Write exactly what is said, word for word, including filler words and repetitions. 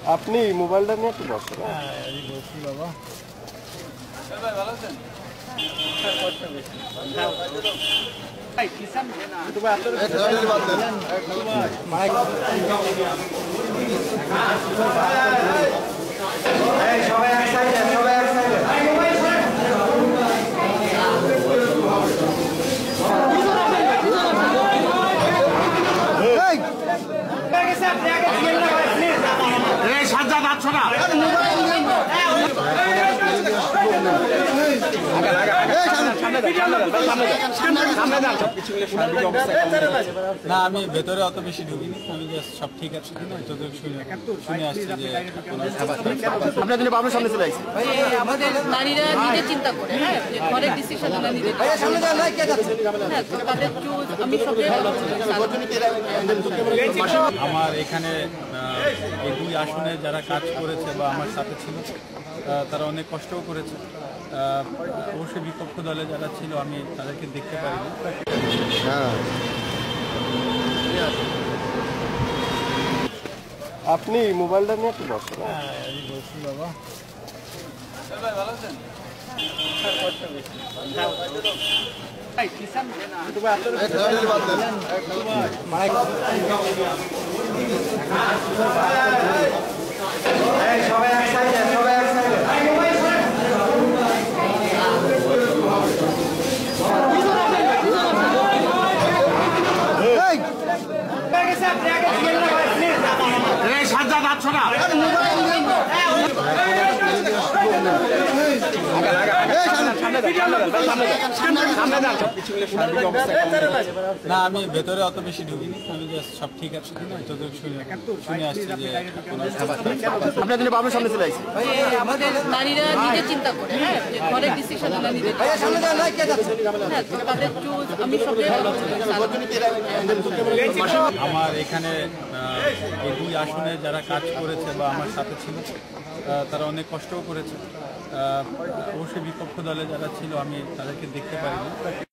আপনি মোবাইলটা নিয়ে একটু বসেন। হ্যাঁ এই বলছি বাবা। ভাই ভালো আছেন? ভাই কিষান না তো ভাই আপনাদের এই বাদ দেন মাইক এই সবাই এক সাইডে সবাই এক সাইডে এই আগে স্যার আগে খেল না ভাই প্লিজ এই সাজ্জাদ আছো না না আমি ভেতরে অত বেশি ঢুকিনি, আমি জাস্ট সব ঠিক আছে কিনা যতটুকু শুনে শুনে আসছি যে আপনার জন্য বাবুর সামনে চলে আসছে। ভাই আমাদের নারীরা নিজে চিন্তা করে, হ্যাঁ, যে ঘরের ডিসিশন ওরা নিজে করে। হ্যাঁ, তো তাদের চুজ আমি সবচেয়ে ভালো আমার এখানে এই দুই আসনে যারা কাজ করেছে বা আমার সাথে ছিল তারা অনেক কষ্টও করেছে। অবশ্যই বিপক্ষ দলে যারা ছিল আমি তাদেরকে দেখতে পারিনি। আপনি মোবাইলটা নিয়ে একটু বসেন। হ্যাঁ এই বলছি বাবা। ভাই ভালো আছেন? ভাই কিষান না তো ভাই আপনাদের এই বাদ দেন মাইক এই সবাই এক সাইডে সবাই এক সাইডে এই আগে স্যার আগে খেল না ভাই প্লিজ এই সাজ্জাদ আছো না না আমি ভেতরে অত বেশি ঢুকিনি, আমি জাস্ট সব ঠিক আছে কিনা যতটুকু শুনে শুনে আসছি যে আপনার জন্য বাবুর সামনে চলে আসছে। ভাই আমাদের নারীরা নিজে চিন্তা করে, হ্যাঁ, যে ঘরের ডিসিশন ওরা নিজে করে। হ্যাঁ, তো তাদের চুজ আমি সবচেয়ে ভালো আমার এখানে এই দুই আসনে যারা কাজ করেছে বা আমার সাথে ছিল তারা অনেক কষ্টও করেছে। অবশ্যই বিপক্ষ দলে যারা ছিল আমি তাদেরকে দেখতে পারিনি।